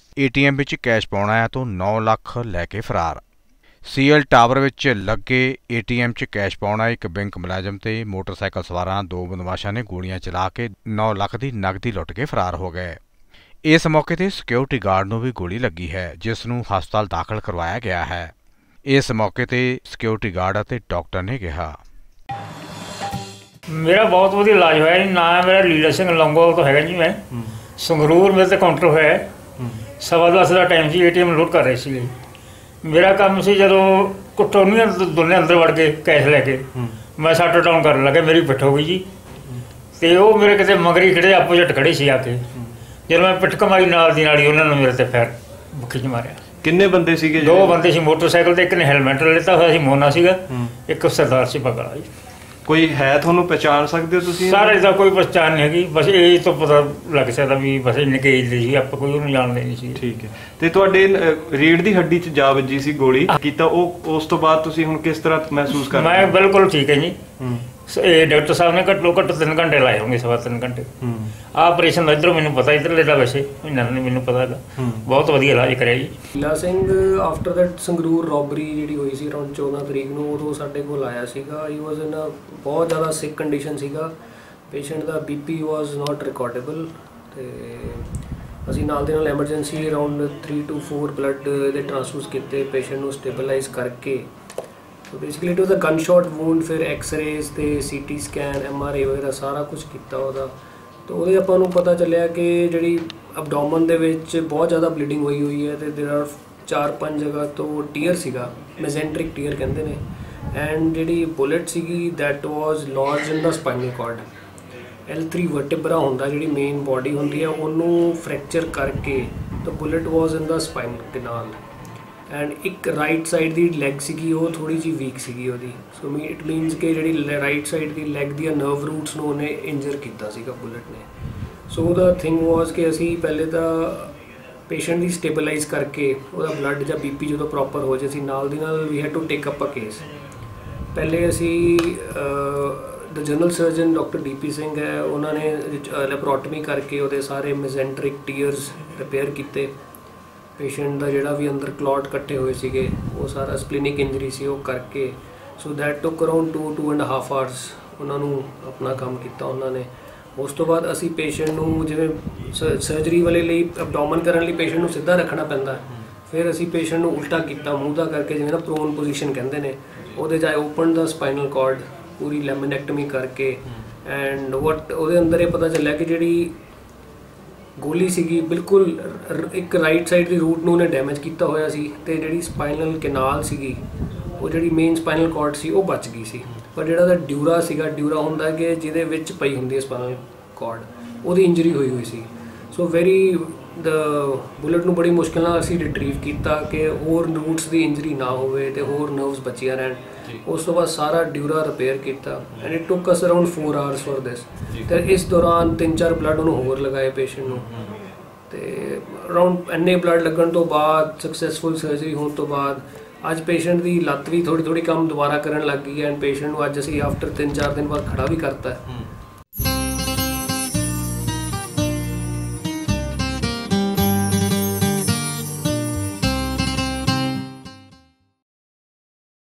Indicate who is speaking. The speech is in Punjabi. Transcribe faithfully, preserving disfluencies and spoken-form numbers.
Speaker 1: ਏ ਟੀ ਐਮ ਵਿੱਚ ਕੈਸ਼ ਪਾਉਣਾ ਤੋਂ ਨੌ ਲੱਖ ਲੈ ਕੇ ਫਰਾਰ। ਸੀ ਐਲ ਟਾਵਰ ਵਿੱਚ ਲੱਗੇ ਏ ਟੀ ਐਮ 'ਚ ਕੈਸ਼ ਪਾਉਣਾ ਇੱਕ ਬੈਂਕ ਮੁਲਾਜ਼ਮ ਤੇ ਮੋਟਰਸਾਈਕਲ ਸਵਾਰਾਂ ਦੋ ਬਦਮਾਸ਼ਾਂ ਨੇ ਗੋਲੀਆਂ ਚਲਾ ਕੇ ਨੌ ਲੱਖ ਦੀ ਨਕਦੀ ਲੁੱਟ ਕੇ ਫਰਾਰ ਹੋ ਗਏ। ਇਸ ਮੌਕੇ ਤੇ ਸਿਕਿਉਰਿਟੀ ਗਾਰਡ ਨੂੰ ਵੀ ਗੋਲੀ ਲੱਗੀ ਹੈ, ਜਿਸ ਨੂੰ ਹਸਪਤਾਲ ਦਾਖਲ ਕਰਵਾਇਆ ਗਿਆ ਹੈ। ਇਸ ਮੌਕੇ ਤੇ ਸਿਕਿਉਰਿਟੀ ਗਾਰਡ ਅਤੇ ਡਾਕਟਰ ਨੇ ਕਿਹਾ,
Speaker 2: मेरा बहुत वधिया इलाज होया जी। ना मेरा लीडर सिंह लौंगोवाल तो हैगा जी। मैं संगरूर मेरे तो काउंटर होया सवा दस का टाइम से ए टी एम लोड कर रहे थे। मेरा काम से जो कुटोनिया दोने अंदर वड़ गए कैश लैके, मैं सट डाउन कर लगे, मेरी पिठ हो गई जी। तो वो मेरे कितने मगरी खड़े अपोजिट खड़े से आके जो मैं पिठ कमाई नाल दी नाल ही उन्होंने मेरे ते फैर खिंच मारिया।
Speaker 3: किन्ने बंदे सीगे?
Speaker 2: दो बंदे सी मोटरसाइकिल ते, एक ने हेलमेट लेता हुआ सी मोना सीगा, एक सरदार सी पगड़ा जी।
Speaker 3: कोई है थोनू पहचान सकते हो तुसीं?
Speaker 2: सारे का कोई पहचान नहीं हैगी, बस ये तो पता लग सकता भी बस इन्ने के एज दे सी, आप कोई उन्हें जानते नहीं सी।
Speaker 3: ठीक है। ते तुहाडे रीढ़ दी हड्डी च जा वजी सी गोली कीता, ओ उस तो बाद तुसीं हुण किस तरह महसूस कर रहे हो?
Speaker 2: मैं बिल्कुल ठीक है जी। डॉक्टर साहब ने घट्टो घट्ट तीन घंटे लाए होंगे, सवा तीन घंटे। ऑपरेशन का इधरों मैनूं पता, इधरले दा वैसे इन्ना नहीं मैनूं पता है। बहुत वधिया इलाज करिया जी।
Speaker 4: Leela Singh after that Sangrur robbery जिहड़ी होई सी अराउंड चौदह तरीक नूं, उदों साडे कोल आया सीगा। ही वाज इन अ बहुत ज़्यादा सिक कंडीशन सीगा। पेशेंट दा B P was not recordable ते ਅਸੀਂ ਨਾਲ ਦੇ ਨਾਲ emergency around three two four blood ਦੇ ਟ੍ਰਾਂਸਫਿਊਜ਼ ਕੀਤੇ ਪੇਸ਼ੈਂਟ ਨੂੰ ਸਟੇਬਲਾਈਜ਼ ਕਰਕੇ। तो basically it was a gun shot wound, फिर एक्सरेज ते C T scan M R I वगैरह सारा कुछ किया ਉਹਦਾ। तो ਉਹਦੇ ਆਪਾਂ ਨੂੰ ਪਤਾ ਚੱਲਿਆ ਕਿ ਜਿਹੜੀ ਅਬਡੋਮਨ ਦੇ ਵਿੱਚ ਬਹੁਤ ਜ਼ਿਆਦਾ ਬਲੀਡਿੰਗ ਹੋਈ ਹੋਈ ਹੈ ਤੇ देयर आर ਚਾਰ ਪੰਜ ਜਗ੍ਹਾ ਤੋਂ ਟੀਅਰ ਸੀਗਾ, ਮੈਜ਼ੈਂਟਰਿਕ ਟੀਅਰ ਕਹਿੰਦੇ ਨੇ। ਐਂਡ ਜਿਹੜੀ ਬੁਲਟ ਸੀਗੀ that was lodged in the spinal cord. L three vertebra ਹੁੰਦਾ ਜਿਹੜੀ ਮੇਨ ਬੋਡੀ ਹੁੰਦੀ ਹੈ, ਉਹਨੂੰ ਫ੍ਰੈਕਚਰ ਕਰਕੇ ਤਾਂ bullet was in the spinal canal. And ਇੱਕ ਰਾਈਟ ਸਾਈਡ ਦੀ ਲੈਗ ਸੀਗੀ ਉਹ ਥੋੜ੍ਹੀ ਜਿਹੀ ਵੀਕ ਸੀਗੀ ਉਹਦੀ। ਸੋ ਮੀ ਇਟ ਮੀਨਸ ਕਿ ਜਿਹੜੀ ਰਾਈਟ ਸਾਈਡ ਦੀ ਲੈਗ ਦੀਆਂ ਨਰਵ ਰੂਟਸ ਨੂੰ ਉਹਨੇ ਇੰਜਰ ਕੀਤਾ ਸੀਗਾ ਬੁਲਟ ਨੇ। ਸੋ ਉਹਦਾ ਥਿੰਗ ਵਾਜ਼ ਕਿ ਅਸੀਂ ਪਹਿਲੇ ਤਾਂ ਪੇਸ਼ੈਂਟ ਦੀ ਸਟੇਬਲਾਈਜ਼ ਕਰਕੇ ਉਹਦਾ ਬਲੱਡ ਜਾਂ ਬੀ ਪੀ ਜਦੋਂ ਪ੍ਰੋਪਰ ਹੋ ਜਾਏ, ਅਸੀਂ ਨਾਲ ਦੀ ਨਾਲ we had to take up a case. ਪਹਿਲੇ ਅਸੀਂ the general surgeon doctor D P Singh ਹੈ, ਉਹਨਾਂ ਨੇ ਲੈਬੋਰੇਟਮੀ ਕਰਕੇ ਉਹਦੇ ਸਾਰੇ ਮੈਜ਼ੈਂਟਰਿਕ ਟੀਅਰਸ ਰਿਪੇਅਰ ਕੀਤੇ। ਪੇਸ਼ੈਂਟ ਦਾ ਜਿਹੜਾ ਵੀ ਅੰਦਰ ਕਲੌਟ ਇਕੱਠੇ ਹੋਏ ਸੀਗੇ ਉਹ ਸਾਰਾ ਸਪਲੀਨਿਕ ਇੰਜਰੀ ਸੀ ਉਹ ਕਰਕੇ। So that took around two two and half hours ਉਹਨਾਂ ਨੂੰ ਆਪਣਾ ਕੰਮ ਕੀਤਾ ਉਹਨਾਂ ਨੇ। ਉਸ ਤੋਂ ਬਾਅਦ ਅਸੀਂ ਪੇਸ਼ੈਂਟ ਨੂੰ ਜਿਵੇਂ ਸਰਜਰੀ ਵਾਲੇ ਲਈ ਅਬਡੋਮਨ ਕਰਨ ਲਈ ਪੇਸ਼ੈਂਟ ਨੂੰ ਸਿੱਧਾ ਰੱਖਣਾ ਪੈਂਦਾ, ਫਿਰ ਅਸੀਂ ਪੇਸ਼ੈਂਟ ਨੂੰ ਉਲਟਾ ਕੀਤਾ ਮੂੰਹ ਦਾ ਕਰਕੇ, ਜਿਵੇਂ ਨਾ ਪ੍ਰੋਨ ਪੋਜੀਸ਼ਨ ਕਹਿੰਦੇ ਨੇ। ਉਹਦੇ 'ਚ I open the spinal cord ਪੂਰੀ ਲੈਮੀਨੈਕਟਮੀ ਕਰਕੇ। ਐਂਡ ਵਟ ਉਹਦੇ ਅੰਦਰ ਇਹ ਪਤਾ ਚੱਲਿਆ ਕਿ ਜਿਹੜੀ ਗੋਲੀ ਸੀਗੀ ਬਿਲਕੁਲ ਇੱਕ ਰਾਈਟ ਸਾਈਡ ਦੀ ਰੂਟ ਨੂੰ ਉਹਨੇ ਡੈਮੇਜ ਕੀਤਾ ਹੋਇਆ ਸੀ, ਅਤੇ ਜਿਹੜੀ ਸਪਾਈਨਲ ਕਨਾਲ ਸੀਗੀ ਉਹ ਜਿਹੜੀ ਮੇਨ ਸਪਾਈਨਲ ਕਾਰਡ ਸੀ ਉਹ ਬਚ ਗਈ ਸੀ। ਪਰ ਜਿਹੜਾ ਉਹਦਾ ਡਿਊਰਾ ਸੀਗਾ, ਡਿਊਰਾ ਹੁੰਦਾ ਕਿ ਜਿਹਦੇ ਵਿੱਚ ਪਈ ਹੁੰਦੀ ਹੈ ਸਪਾਈਨਲ ਕਾਰਡ, ਉਹਦੀ ਇੰਜਰੀ ਹੋਈ ਹੋਈ ਸੀ। ਸੋ ਵੈਰੀ ਦ ਬੁਲਟ ਨੂੰ ਬੜੀ ਮੁਸ਼ਕਿਲ ਨਾਲ ਅਸੀਂ ਰਿਟਰੀਵ ਕੀਤਾ ਕਿ ਹੋਰ ਰੂਟਸ ਦੀ ਇੰਜਰੀ ਨਾ ਹੋਵੇ ਅਤੇ ਹੋਰ ਨਰਵਸ ਬਚੀਆਂ ਰਹਿਣ। ਉਸ ਤੋਂ ਬਾਅਦ ਸਾਰਾ ਡਿਊਰਾ ਰਿਪੇਅਰ ਕੀਤਾ and it took us around four hours for this. ਅਤੇ ਇਸ ਦੌਰਾਨ ਤਿੰਨ ਚਾਰ ਬਲੱਡ ਉਹਨੂੰ ਹੋਰ ਲਗਾਏ ਪੇਸ਼ੈਂਟ ਨੂੰ। ਅਤੇ ਅਰਾਊਂਡ ਇੰਨੇ ਬਲੱਡ ਲੱਗਣ ਤੋਂ ਬਾਅਦ ਸਕਸੈਸਫੁਲ ਸਰਜਰੀ ਹੋਣ ਤੋਂ ਬਾਅਦ ਅੱਜ ਪੇਸ਼ੈਂਟ ਦੀ ਲੱਤ ਵੀ ਥੋੜ੍ਹੀ ਥੋੜ੍ਹੀ ਕੰਮ ਦੁਬਾਰਾ ਕਰਨ ਲੱਗ ਗਈ ਹੈ। ਐਂਡ ਪੇਸ਼ੈਂਟ ਨੂੰ ਅੱਜ ਅਸੀਂ ਆਫਟਰ ਤਿੰਨ ਚਾਰ ਦਿਨ ਬਾਅਦ ਖੜਾ ਵੀ ਕਰਤਾ।